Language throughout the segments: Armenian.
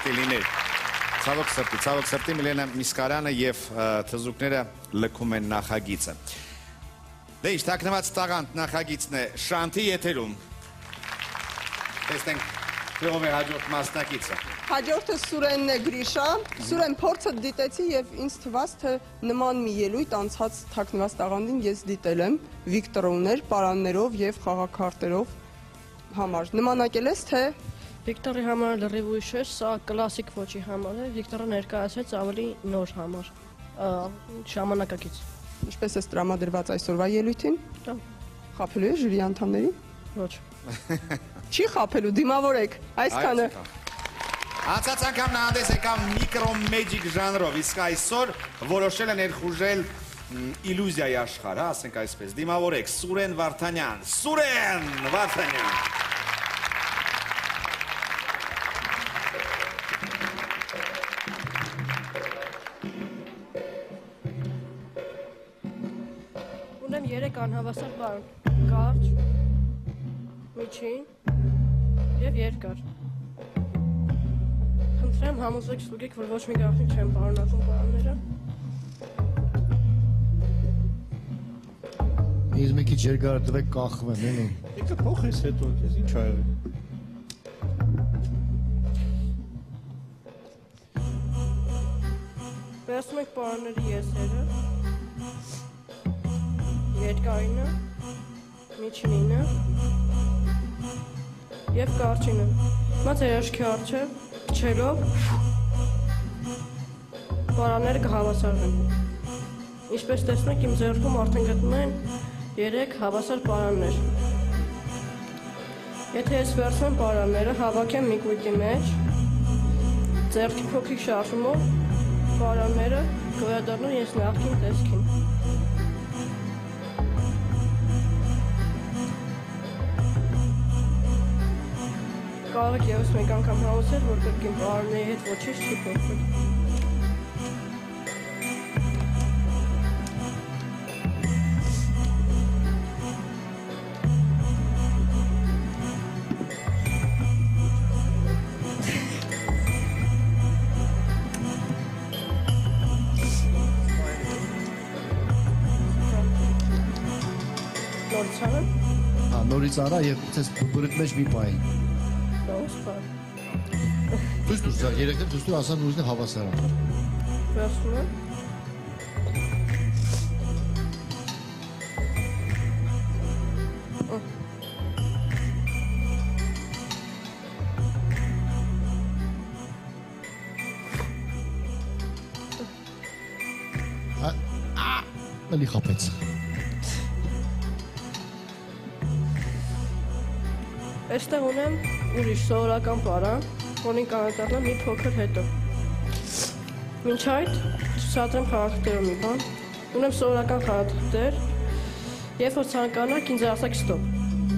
կլիներ։ Ցավոք սրտի Միլենա Միսկարյանը եւ թզուկները լքում են նախագիծը։ Դե ինչ թաքնված տաղանդ նախագիծն է Շանթի եթերում։ Տեսնենք ով է հաջորդ մասնակիցը։ Հաջորդը Սուրենն է Գրիշա։ Սուրեն, փորձը դիտեցի եւ ինձ թվաց, թե նման մի ելույթ անցած թաքնված տաղանդին ես դիտել եմ Վիկտորովներ, պարաններով եւ խաղաքարտերով համար։ Նմանակել ես թե Վիկտորի համար լրիվ ուրիշ է, սա կլասիկ ոճի համար է, Վիկտորը ներկայացրեց ավելի նոր համար, ժամանակակից։ Ինչպես է տրամադրված այսօրվա ելույթին։ Խաբելու է ժյուրի անդամներին։ Ոչ։ Չի խաբելու, դիմավորեք, այսքանը։ Անցած անգամ նա հանդես եկավ միկրոմեջիկ ժանրով, իսկ այսօր որոշել է ներխուժել իլյուզիայի աշխարհը, ասենք այսպես, դիմավորեք Սուրեն Վարդանյան, Սուրեն Վարդանյան։ Ունեմ 3 անհավասար բառ, կարճ, միջին եւ երկար։ Խնդրեմ համոզեք ստուգեք, որ ոչ մի գաղտնիք չեմ պարունակում բառները։ Ինձ մի քիչ երկար տվեք կախվեմ, էլի։ Եկա փոխես հետո, քեզ ինչ ա եղել։ Վերցնում եք բառների եսերը, երկայինը, միջինը եւ կարճինը։ Հիմա ձեր աչքի առջև քչելով բառաները կհավասարվեն։ Ինչպես տեսնում եք, իմ ձեռքում արդեն գտնում են 3 հավասար բառաններ։ Եթե ես վերցնեմ բառանները, հավաքեմ մի կույտի մեջ, ձեռքի փոքրիկ շարժումով բառանները կվերադառնան ես նախկին տեսքին։ Կարող եք ևս մեկ անգամ համոզել, որ կրկին բառների հետ ոչինչ չի փոխվել։ Նորից արեմ։ Հա, նորից արա եւ ցես բրիտ մեջ մի պահի։ Դուս դուս երեքն դուս դու ասան նույնն հավասար է։ Վերցնում եմ։ Ալի խապեց։ Այստեղ ունեմ ուրիշ սովորական բառան, որին կանադառնամ մի փոքր հետո։ Մինչ այդ ցուցադրեմ խաղաթղթերով մի բան։ Ունեմ սովորական խաղաթղթեր, երբ որ ցանկանաք ինձ ասեք ստոպ։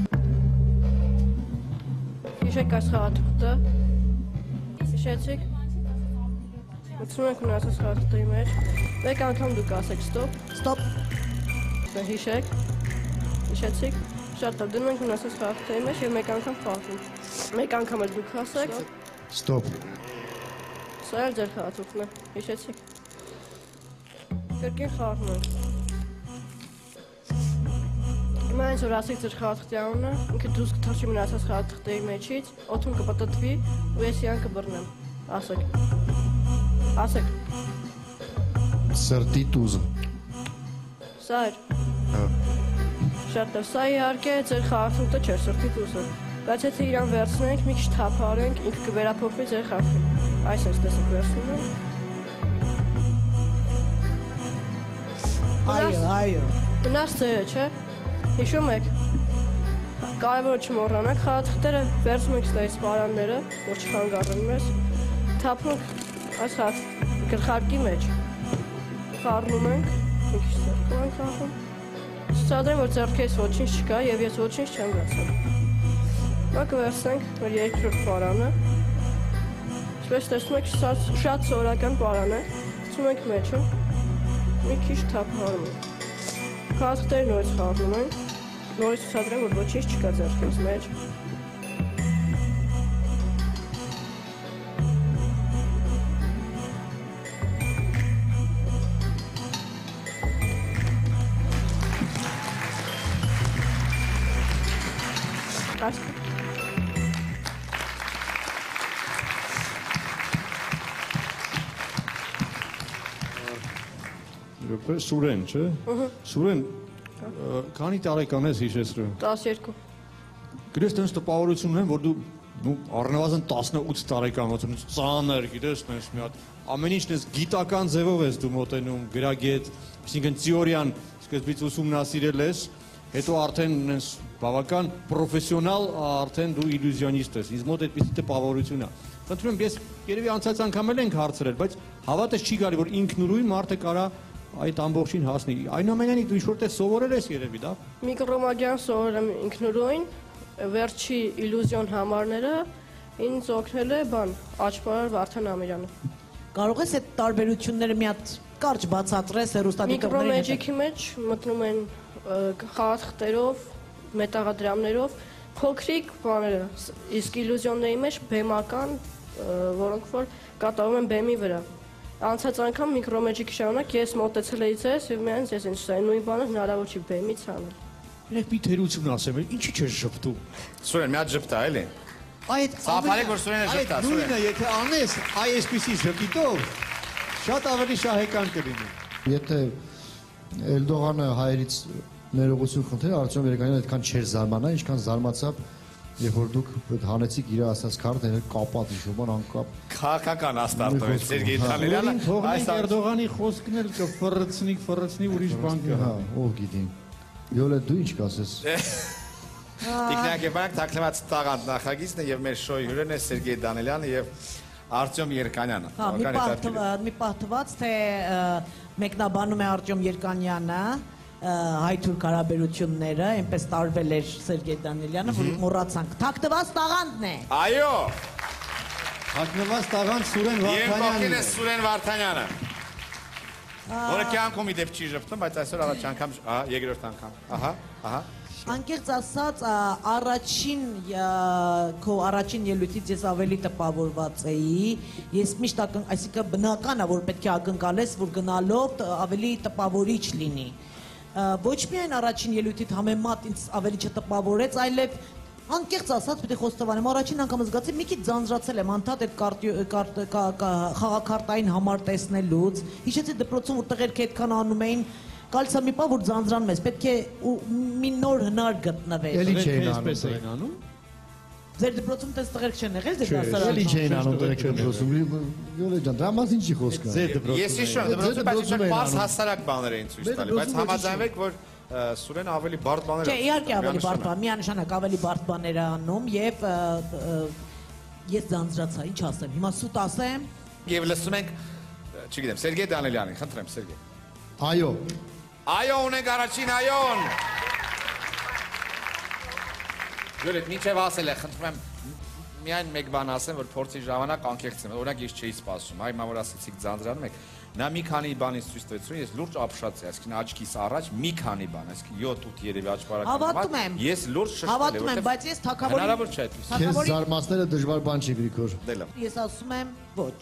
Հիշեք այս խաղաթղթը։ Հիշեցիք։ Մտցնում ենք ունեցած խաղաթղթերի մեջ։ Մեկ անգամ դուք ասեք ստոպ։ Ստոպ։ Հիշեք։ Հիշեցիք։ Շատ լավ, դնում ենք ունեցած խաղաթղթերի մեջ եւ մեկ անգամ խաղում։ Մեկ անգամ էլ դուք ասեք Ստոպ։ Սա էլ ձեր խաղաթղթն է, հիշեցիք։ Կրկին խաղում ենք։ Հիմա ինձ որ ասեք ձեր խաղաթղթի անունը, ինքը դուրս կթռչի մնացած խաղաթղթերի մեջից, օդում կպտտվի ու ես իրան կբռնեմ։ Ասեք։ Ասեք։ Սրտի տուզը։ Սա էր։ Հա։ Շատ լավ, սա իհարկե ձեր խաղաթղթը չէր, սրտի տուզը։ Բայց եթե իրան վերցնենք, մի քիչ թափարենք, ինքը կվերափոխվի ձեր խաղթին։ Այս ես տեսեք վերցնում ենք։ Այո։ Մնաց ձերը, չէ։ Հիշում եք։ Կարևորը չմոռանաք, խաղաթղթերը վերցնում եք ստայից պարանները, որ չխանգարեն մեզ։ Թափում այս գլխարկի մեջ։ Խառնում ենք, մի քիչ սրտում ենք խաղում։ Ցուցադրեմ, որ ձեռքերս ոչինչ չկա եւ ես ոչինչ չեմ գացել։ Հիմա կվերցնենք մեր երկրորդ պարանը։ Ինչպես տեսնում եք, շատ սովորական պարան է։ Ցուցում ենք մեջը։ Մի քիչ թափահարում ենք։ Խաղաթղթերը նորից խառնում ենք։ Նորից ցուցադրեմ, որ ոչինչ չկա ձեռքերս մեջ։ Սուրեն, չէ։ Սուրեն, քանի տարեկան ես հիշեցրու։ 12 Գիտես, տենց տպավորություն ունեմ, որ դու առնվազն 18 տարեկան ոնց ծանր, գիտես, տենց մի հատ ամեն ինչն ես գիտական ձևով ես դու մոտենում, գրագետ, այսինքն թեորիան սկզբից ուսումնասիրել ես, հետո արդեն տենց բավական պրոֆեսիոնալ արդեն դու իլյուզիոնիստ ես։ Ինձ մոտ այդպիսի տպավորություն է։ Խնդրում եմ, ես երևի անցած անգամ էլ ենք հարցրել, բայց հավատս չի գալի, որ ինքնուրույն մարդը կարա այդ ամբողջին հասնի։ Այնուամենայնիվ դու ինչ-որ տես սովորել ես երևի, դա։ Միկրոմագիան սովորել եմ ինքնուրույն, վերջի իլյուզիոն համարները ինձ օգնել է աճպարար Վարդան Ամիրյանը։ Կարող ես այդ տարբերությունները մի հատ կարճ բացատրես հեռուստադիտողների հետ։ Միկրոմեջիկի մեջ մտնում են խաղաթղթերով, մետաղադրամներով փոքրիկ բաները, իսկ իլյուզիոնների մեջ բեմական, որոնք որ կատարվում են բեմի վրա։ Անցած անգամ միկրոմեջիկի շարունակ ես մոտեցել էի ձեզ եւ միայն ես ինձ նույն բանը հնարավոր չի բեմից անել։ Երեք մի թերություն ասեմ, ինչի՞ չես ժպտում։ Սուրեն, մի հատ ժպտա, էլի։ Այդ Սափարեք, որ Սուրենը ժպտա, Այդ նույնը, եթե անես այսպիսի ժպիտով, շատ ավելի շահեկան կլինի։ Եթե Էլդողանը հայերից ներողություն խնդրեր, Արտյոմ Երեկանյանը այդքան չէր զարմանա, ինչքան զարմացավ, երբ որ դուք այդ հանեցիք իր ասած քարտերը կապած իշոման անկապ։ Քաղաքական աստարտով Սերգեյ Դանիելյանը այս Էրդողանի խոսքն էլ կֆռցնի ուրիշ բան կա։ Հա, ով գիտի։ Յոլե դու ինչ կասես։ Տիկնակ թաքնված տաղանդ նախագիծն է եւ մեր շոյի հյուրերն է Սերգեյ Դանիելյանը եւ Արտյոմ Երկանյանը։ Հա, մի պահտված, թե մեկնաբանում է Արտյոմ Երկանյանը հայ-թուրք հարաբերությունները, այնպես տարվել էր Սերգեյ Դանիելյանը, որ մոռացանք։ Թաքնված տաղանդն է։ Այո։ Թաքնված տաղանդ Սուրեն Երկողքին Վարդանյանն է Սուրեն Վարդանյանը։ Որը կյանքում իդեպ չի ժպտում, բայց այսօր առաջ անգամ, երկրորդ անգամ։ Ահա։ Անկեղծ ասած, քո առաջին ելույթից ես ավելի տպավորված էի։ Ես միշտ այսինքն բնական է, որ պետք է ակնկալես, որ գնալով ավելի տպավորիչ լինի։ Ոչ միայն առաջին ելույթիդ համեմատ ինձ ավելի չտպավորեց, այլև անկեղծ ասած պետք է խոստովանեմ, առաջին անգամ զգացի մի քիչ ձանձրացել եմ անդադ այդ խաղաքարտային համար տեսնելուց։ Հիշեցի դպրոցում որ տղերք այդքան անում էին, գալիս է մի պահ որ ձանձրանում ես, պետք է մի նոր հնար գտնվեր։ Էլի չէին անում։ Ձեր դպրոցում տես տղերք չեն եղել ձեր դասարանում։ Էլի չէին անում դրեք դպրոցում։ Յոլե ջան, դրա մասին չի խոսքը։ Ձեր դպրոցում։ Ես հիշում եմ, դպրոցում պարզ հասարակ բաներ էին ցույց տալի, բայց համաձայնվեք, որ Սուրենը ավելի բարդ բաներ է։ Չէ, իհարկե ավելի բարդ բան, միանշանակ ավելի բարդ բաներ է անում եւ ես ձանձրացա, ինչ ասեմ, հիմա սուտ ասեմ։ Եվ լսում ենք, չգիտեմ, Սերգեյ Դանիելյանին, խնդրեմ, Սերգեյ։ Այո։ Այո, ունենք առաջին այոն։ Յոլետ, մինչև ասել է, խնդրում եմ միայն մեկ բան ասեմ, որ փորձի ժամանակ անկեղծեմ, օրինակ ես չէի սպասում, այ մամոր ասեցիք ձանձրանում եք, նա մի քանի բանից ցույց տվեցին, ես լուրջ ապշացի, այսինքն աչքիս առաջ մի քանի բան, այսինքն 7-8 երևի աճպարակը։ Հավատում եմ։ Ես լուրջ շշտել եմ, Հավատում եմ, բայց ես թակավորի հնարավոր չէ այդպես։ Քեզ զարմացնելը դժվար բան չի Գրիգոր։ Դե լավ։ Ես ասում եմ ոչ։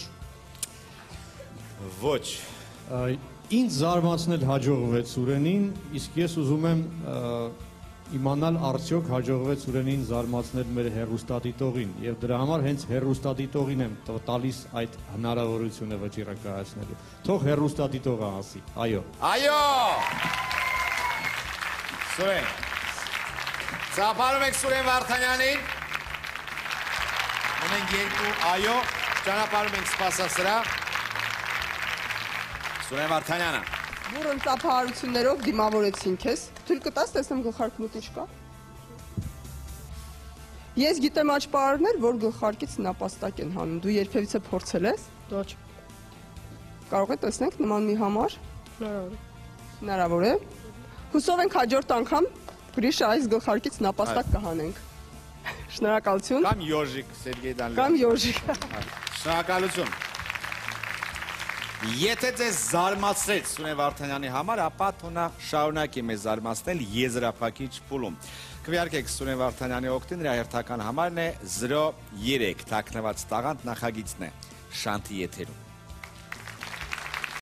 Ոչ։ Ինձ զարմացնել հաջողվեց Սուրենին, իսկ ես ուզում եմ իմանալ արդյոք հաջողվեց Սուրենին զարմացնել մեր հեռուստադիտողին եւ դրա համար հենց հեռուստադիտողին եմ տալիս այդ հնարավորությունը վճիռակայացնելու։ Թող հեռուստադիտողը ասի։ Այո։ Այո։ Սուրեն։ Ծափարում եք Սուրեն Վարդանյանին։ Ունենք երկու այո, ճանապարհում ենք սպասասրահ։ Սուրեն Վարդանյանը։ Որն ծափահարություններով դիմավորեցին քեզ։ Թույլ կտաս տեսնեմ գլխարկն ինչ կա։ Ես գիտեմ աճպարարներ, որ գլխարկից նապաստակ են հանում։ Դու երբևիցե փորձել ես։ Ոչ։ Կարող է տեսնենք նման մի համար։ Հնարավոր։ Հնարավոր է։ Հուսով ենք հաջորդ անգամ Գրիշա այս գլխարկից նապաստակ կհանենք։ Շնորհակալություն։ Կամ Յոժիկ Սերգեյ Դանիելյան։ Կամ Յոժիկ։ Շնորհակալություն։ Եթե ձեզ զարմացրեց Սուրեն Վարդանյանի համար, ապա թողնա շարունակի մեզ զարմացնել եզրափակիչ փուլում։ Քվեարկեք Սուրեն Վարդանյանի օգտին, նրա հերթական համարն է 03 թաքնված տաղանդ նախագիծն է Շանթի եթերում։